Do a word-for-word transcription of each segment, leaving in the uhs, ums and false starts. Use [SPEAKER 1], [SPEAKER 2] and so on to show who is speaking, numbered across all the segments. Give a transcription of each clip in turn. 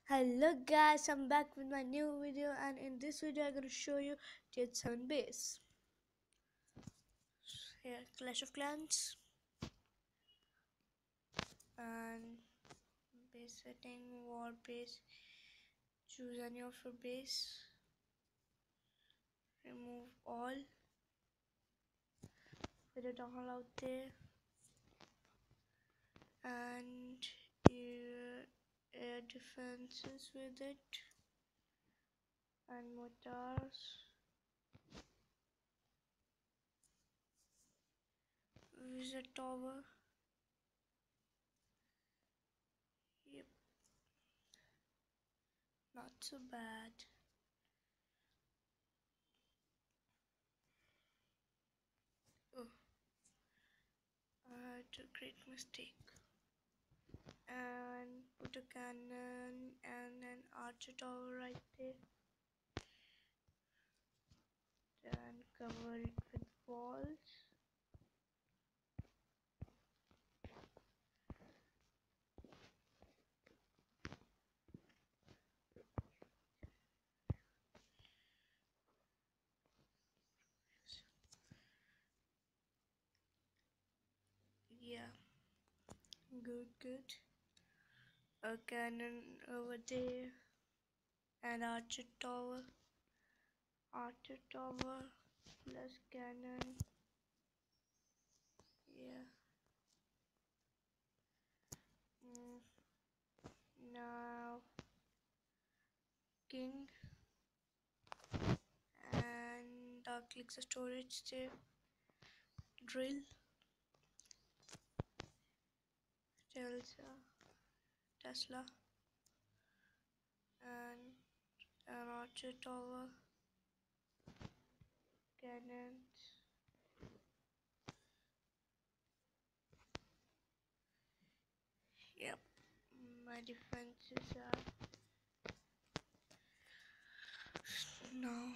[SPEAKER 1] Hello guys, I'm back with my new video, and in this video I'm going to show you T H seven base. Here, Clash of Clans and base setting, war base. Choose any of your base. Remove all. Put it all out there, and your air defenses with it, and mortars. Visit tower. Yep, not so bad. Oh, I had a great mistake. And put a cannon and an archer tower right there. Then cover it with walls. Yeah, good, good. A cannon over there and archer tower. Archer tower plus cannon. Yeah. Mm. Now king and dark elixir storage there. Drill. Telsa. Tesla. And an archer tower. Cannons. Yep, my defenses are now.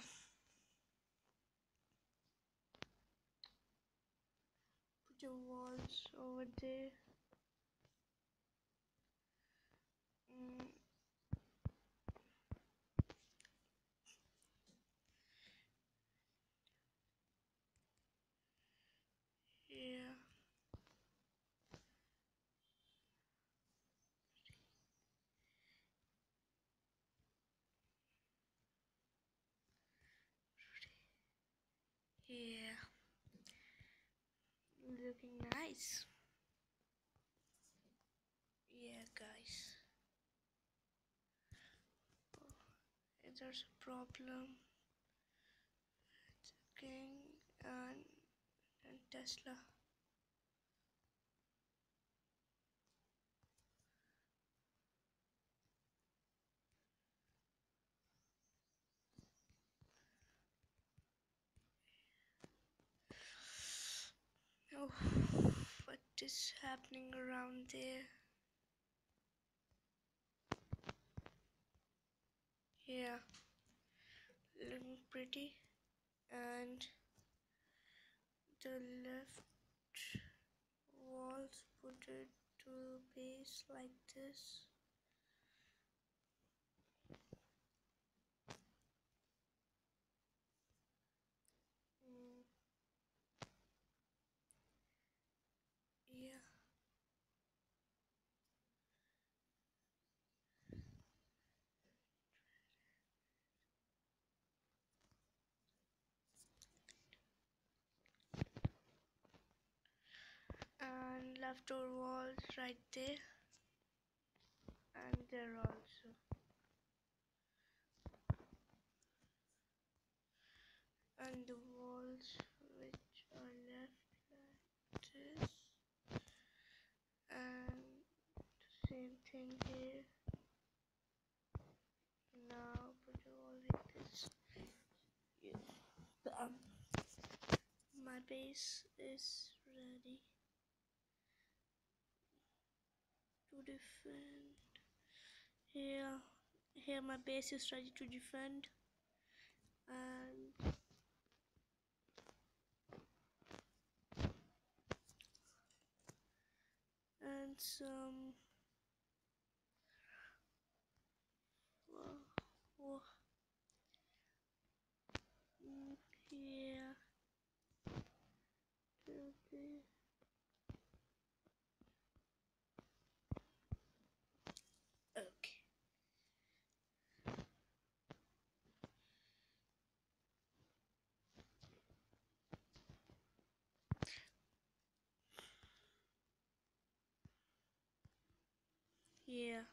[SPEAKER 1] Put your walls over there. Mm, yeah. Yeah. Looking nice. Yeah, guys. Oh, there's a problem. It's a king and, and Tesla. Oh, what is happening around there? Yeah, looking pretty. And the left walls, put it to base like this. Mm, yeah. And left door walls right there, and there also. And the walls which are left like this, and same thing here. Now put it all like this. Yeah. Um, my base is ready to defend. Here, here my base is ready to defend, and and some Yeah.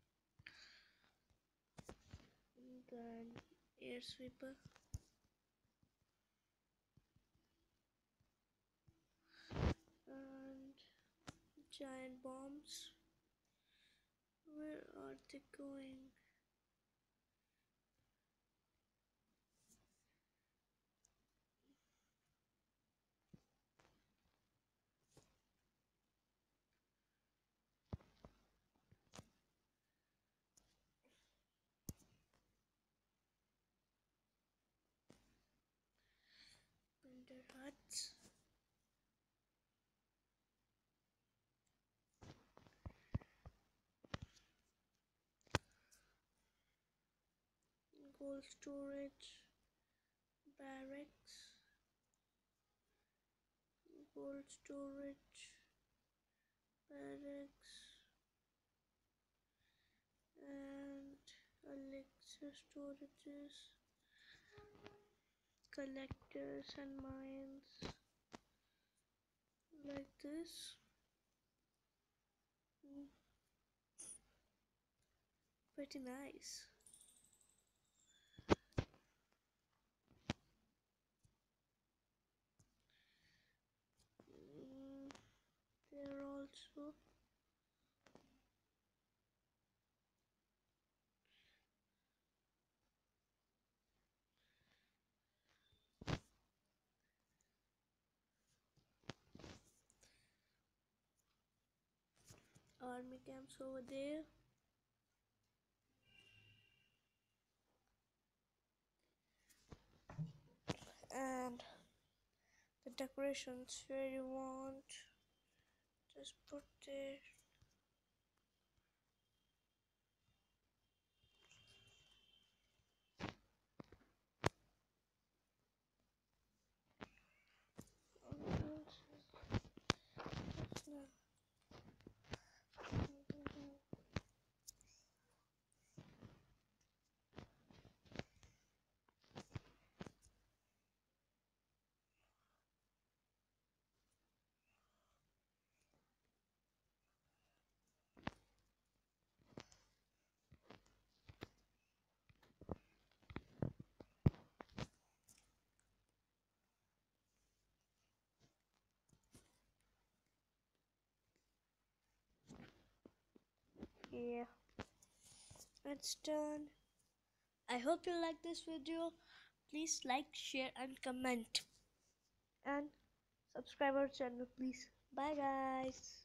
[SPEAKER 1] Then air sweeper. And giant bombs. Where are they going? Builder huts. Gold storage. Barracks. Gold storage. Barracks. And elixir storages. Collectors and mines. Like this. Mm. Pretty nice. Mm, there also army camps over there. And the decorations where you want, just put there. Yeah, it's done. I hope you like this video. Please like, share and comment, and subscribe our channel please. Bye guys.